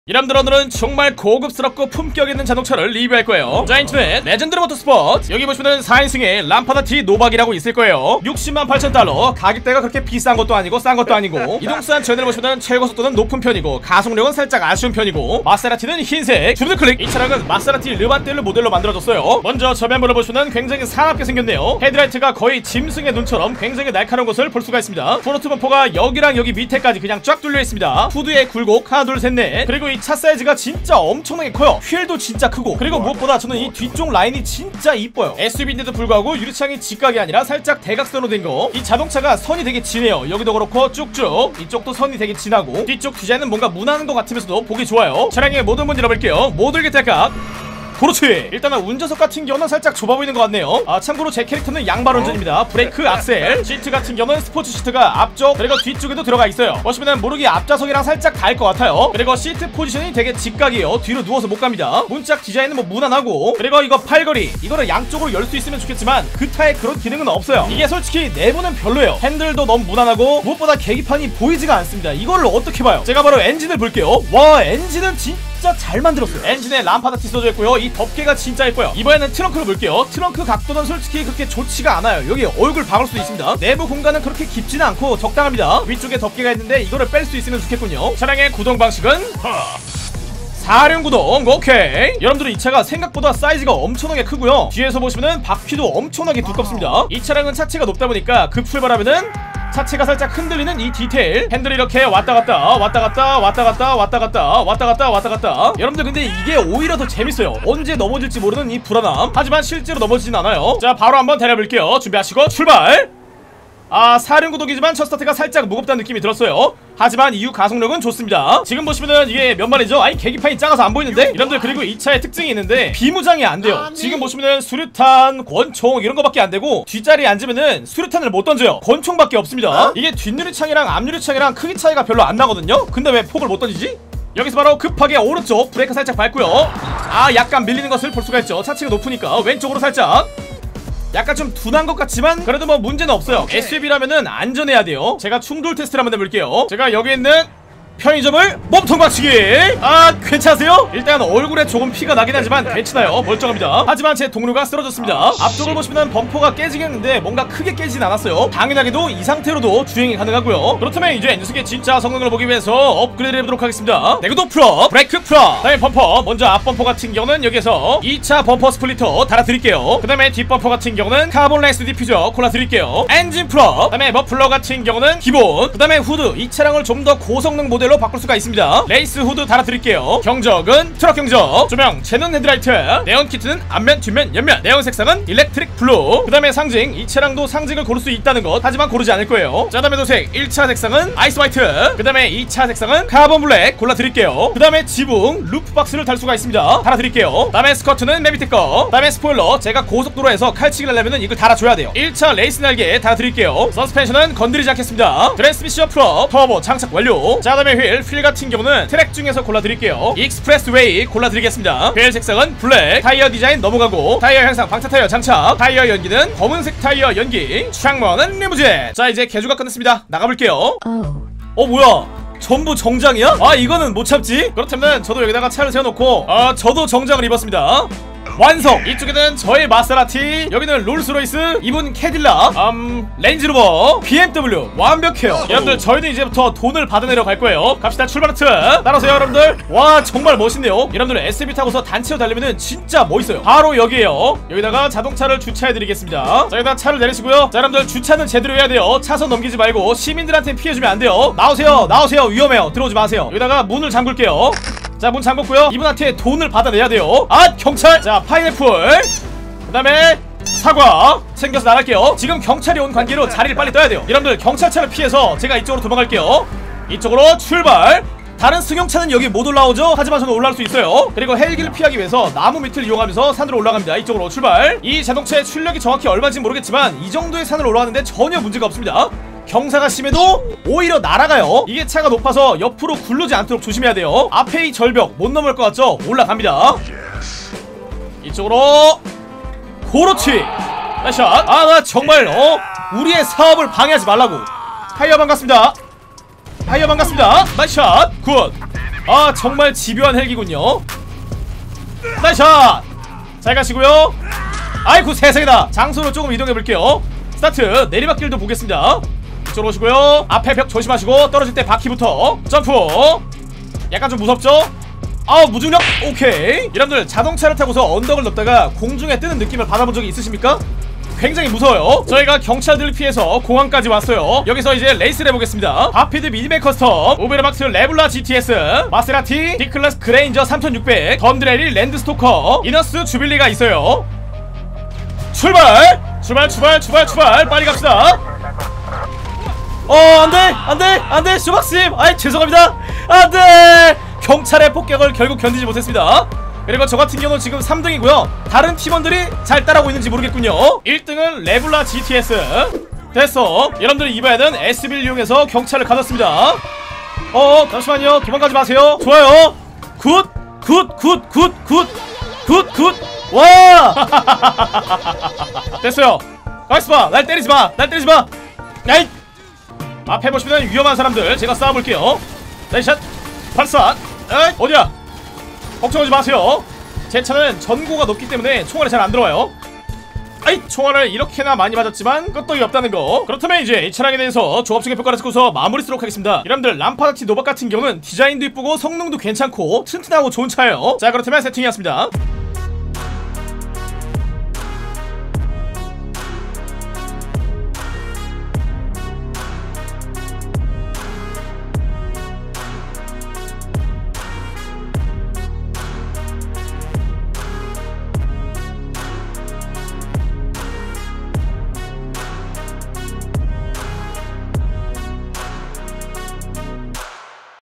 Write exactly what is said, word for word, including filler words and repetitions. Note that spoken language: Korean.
여러분들 오늘은 정말 고급스럽고 품격 있는 자동차를 리뷰할 거예요. 자, 인터넷 레전드 모터스포츠 여기 보시면은 사 인승의 람파다 T 노박이라고 있을 거예요. 육십만 팔천 달러 가격대가 그렇게 비싼 것도 아니고 싼 것도 아니고 이동수단 전을 보시면은 최고 속도는 높은 편이고 가속력은 살짝 아쉬운 편이고 마세라티는 흰색. 주변 클릭. 이 차량은 마세라티 르반떼르 모델로 만들어졌어요. 먼저 저면부를 보시면 굉장히 사납게 생겼네요. 헤드라이트가 거의 짐승의 눈처럼 굉장히 날카로운 것을 볼 수가 있습니다. 프론트 범퍼가 여기랑 여기 밑에까지 그냥 쫙 뚫려 있습니다. 후드에 굴곡 하나 둘 셋 넷. 그리고 이 차 사이즈가 진짜 엄청나게 커요. 휠도 진짜 크고, 그리고 무엇보다 저는 이 뒤쪽 라인이 진짜 이뻐요. 에스유브이인데도 불구하고 유리창이 직각이 아니라 살짝 대각선으로 된 거. 이 자동차가 선이 되게 진해요. 여기도 그렇고 쭉쭉 이쪽도 선이 되게 진하고, 뒤쪽 디자인은 뭔가 무난한 것 같으면서도 보기 좋아요. 차량의 모든 문 열어볼게요. 모듈 개탈각. 그렇지. 일단은 운전석 같은 경우는 살짝 좁아 보이는 것 같네요. 아, 참고로 제 캐릭터는 양발 운전입니다. 브레이크, 악셀. 시트 같은 경우는 스포츠 시트가 앞쪽 그리고 뒤쪽에도 들어가 있어요. 보시면은 모르게 앞좌석이랑 살짝 닿을 것 같아요. 그리고 시트 포지션이 되게 직각이에요. 뒤로 누워서 못 갑니다. 문짝 디자인은 뭐 무난하고, 그리고 이거 팔걸이 이거를 양쪽으로 열 수 있으면 좋겠지만 그 차에 그런 기능은 없어요. 이게 솔직히 내부는 별로예요. 핸들도 너무 무난하고 무엇보다 계기판이 보이지가 않습니다. 이거를 어떻게 봐요? 제가 바로 엔진을 볼게요. 와, 엔진은 진짜 진짜 잘 만들었어요. 엔진에 람파다 T 써져 있고요. 이 덮개가 진짜 예뻐요. 이번에는 트렁크를 볼게요. 트렁크 각도는 솔직히 그렇게 좋지가 않아요. 여기 얼굴 박을 수도 있습니다. 내부 공간은 그렇게 깊지는 않고 적당합니다. 위쪽에 덮개가 있는데 이거를 뺄 수 있으면 좋겠군요. 차량의 구동 방식은 사륜 구동. 오케이. 여러분들은 이 차가 생각보다 사이즈가 엄청나게 크고요. 뒤에서 보시면은 바퀴도 엄청나게 두껍습니다. 이 차량은 차체가 높다 보니까 급 출발하면은 차체가 살짝 흔들리는 이 디테일. 핸들이 이렇게 왔다갔다 왔다갔다 왔다갔다 왔다갔다 왔다갔다 왔다갔다. 여러분들 근데 이게 오히려 더 재밌어요. 언제 넘어질지 모르는 이 불안함. 하지만 실제로 넘어지진 않아요. 자, 바로 한번 달려볼게요. 준비하시고 출발. 아, 사륜 구동이지만 첫 스타트가 살짝 무겁다는 느낌이 들었어요. 하지만 이후 가속력은 좋습니다. 지금 보시면은 이게 몇 마리죠? 아니, 계기판이 작아서 안 보이는데? 여러분들 그리고 이 차의 특징이 있는데 비무장이 안 돼요. 지금 보시면은 수류탄, 권총 이런 거밖에 안 되고, 뒷자리에 앉으면은 수류탄을 못 던져요. 권총밖에 없습니다. 이게 뒷유리창이랑 앞유리창이랑 크기 차이가 별로 안 나거든요? 근데 왜 폭을 못 던지지? 여기서 바로 급하게 오른쪽 브레이크 살짝 밟고요. 아, 약간 밀리는 것을 볼 수가 있죠. 차체가 높으니까 왼쪽으로 살짝. 약간 좀 둔한 것 같지만 그래도 뭐 문제는 없어요. 에스유브이라면은 안전해야 돼요. 제가 충돌 테스트를 한번 해볼게요. 제가 여기 있는 편의점을 몸통 박치기. 아, 괜찮으세요? 일단 얼굴에 조금 피가 나긴 하지만 괜찮아요. 멀쩡합니다. 하지만 제 동료가 쓰러졌습니다. 앞쪽을 보시면 범퍼가 깨지긴 했는데 뭔가 크게 깨지진 않았어요. 당연하게도 이 상태로도 주행이 가능하고요. 그렇다면 이제 녀석의 진짜 성능을 보기 위해서 업그레이드 해보도록 하겠습니다. 내구도 풀업, 브레이크 풀업. 다음에 범퍼. 먼저 앞범퍼 같은 경우는 여기서 이 차 범퍼 스플리터 달아드릴게요. 그 다음에 뒷범퍼 같은 경우는 카본 레이스 디퓨저 골라드릴게요. 엔진 풀업. 그 다음에 머플러 같은 경우는 기본. 그 다음에 후드. 이 차량을 좀 더 고성능 모델로 바꿀 수가 있습니다. 레이스 후드 달아드릴게요. 경적은 트럭 경적. 조명, 제논 헤드라이트. 네온 키트는 앞면, 뒷면, 옆면. 네온 색상은 일렉트릭 블루. 그 다음에 상징. 이 차량도 상징을 고를 수 있다는 것. 하지만 고르지 않을 거예요. 자, 다음에 도색. 일 차 색상은 아이스 화이트. 그 다음에 이 차 색상은 카본 블랙 골라드릴게요. 그 다음에 지붕 루프 박스를 달 수가 있습니다. 달아드릴게요. 다음에 스커트는 맨 밑에 거. 다음에 스포일러. 제가 고속도로에서 칼치기를 하려면 이걸 달아줘야 돼요. 일 차 레이스 날개 달아드릴게요. 서스펜션은 건드리지 않겠습니다. 트랜스미션 풀업. 터보 장착 완료. 자, 다음에 휠. 휠 같은 경우는 트랙 중에서 골라드릴게요. 익스프레스웨이 골라드리겠습니다. 휠 색상은 블랙. 타이어 디자인 넘어가고, 타이어 향상 방타 타이어 장착. 타이어 연기는 검은색 타이어 연기. 창문은 리무진. 자, 이제 개조가 끝났습니다. 나가볼게요. 어, 뭐야, 전부 정장이야? 아, 이거는 못 참지. 그렇다면 저도 여기다가 차를 세워놓고, 아, 저도 정장을 입었습니다. 완성! 이쪽에는 저의 마세라티, 여기는 롤스로이스, 이분 캐딜락, 음, 렌즈로버, 비엠더블유. 완벽해요. 여러분들 저희는 이제부터 돈을 받아내러 갈 거예요. 갑시다. 출발하트. 따라오세요 여러분들. 와, 정말 멋있네요. 여러분들 에스유브이 타고서 단체로 달리면은 진짜 멋있어요. 바로 여기에요. 여기다가 자동차를 주차해드리겠습니다. 자, 여기다 차를 내리시고요. 자, 여러분들 주차는 제대로 해야 돼요. 차선 넘기지 말고 시민들한테 피해주면 안 돼요. 나오세요, 나오세요. 위험해요. 들어오지 마세요. 여기다가 문을 잠글게요. 자, 문 잠궜고요. 이분한테 돈을 받아내야 돼요. 아, 경찰! 자, 파인애플. 그 다음에 사과 챙겨서 나갈게요. 지금 경찰이 온 관계로 자리를 빨리 떠야 돼요. 여러분들 경찰차를 피해서 제가 이쪽으로 도망갈게요. 이쪽으로 출발. 다른 승용차는 여기 못 올라오죠? 하지만 저는 올라올 수 있어요. 그리고 헬기를 피하기 위해서 나무 밑을 이용하면서 산으로 올라갑니다. 이쪽으로 출발. 이 자동차의 출력이 정확히 얼마인지 모르겠지만 이 정도의 산을 올라가는데 전혀 문제가 없습니다. 경사가 심해도 오히려 날아가요. 이게 차가 높아서 옆으로 굴르지 않도록 조심해야 돼요. 앞에 이 절벽 못 넘을 것 같죠? 올라갑니다. 이쪽으로. 그렇지. 나이스 샷. 아, 나 정말 어? 우리의 사업을 방해하지 말라고. 타이어 반갑습니다. 타이어 반갑습니다. 나이스 샷. 굿. 아 정말 집요한 헬기군요. 나이샷! 잘 가시고요. 아이고 세상에다. 장소로 조금 이동해볼게요. 스타트. 내리막길도 보겠습니다. 이쪽으로 오시고요. 앞에 벽 조심하시고 떨어질 때 바퀴부터 점프. 약간 좀 무섭죠? 아우 무중력. 오케이. 여러분들 자동차를 타고서 언덕을 넘다가 공중에 뜨는 느낌을 받아본 적이 있으십니까? 굉장히 무서워요. 저희가 경찰들을 피해서 공항까지 왔어요. 여기서 이제 레이스를 해보겠습니다. 바피드 미니맨 커스텀, 오베르막스 레블라 지티에스, 마세라티 D클래스 그레인저 삼천육백, 덤드레리 랜드스토커, 이너스 주빌리가 있어요. 출발! 출발 출발 출발 출발. 빨리 갑시다. 어 안돼 안돼 안돼 쇼박님 아이 죄송합니다. 안돼. 경찰의 폭격을 결국 견디지 못했습니다. 그리고 저 같은 경우는 지금 삼 등이고요 다른 팀원들이 잘 따라오고 있는지 모르겠군요. 일 등은 레블라 지티에스. 됐어. 여러분들이 이번에는 에스비를 이용해서 경찰을 가졌습니다. 어 잠시만요. 도망가지 마세요. 좋아요. 굿 굿 굿 굿 굿 굿 굿. 와 됐어요. 가만있어봐. 날 때리지마. 날 때리지마. 야이. 앞에 보시면 위험한 사람들 제가 싸워볼게요. 나이샷 발사. 에이 어디야. 걱정하지 마세요. 제 차는 전고가 높기 때문에 총알이 잘 안 들어와요. 아이 총알을 이렇게나 많이 맞았지만 끄떡이 없다는 거. 그렇다면 이제 이 차량에 대해서 조합적인 평가를 듣고서 마무리 쓰도록 하겠습니다. 여러분들 람파다티 노박 같은 경우는 디자인도 이쁘고 성능도 괜찮고 튼튼하고 좋은 차예요. 자 그렇다면 세팅이었습니다.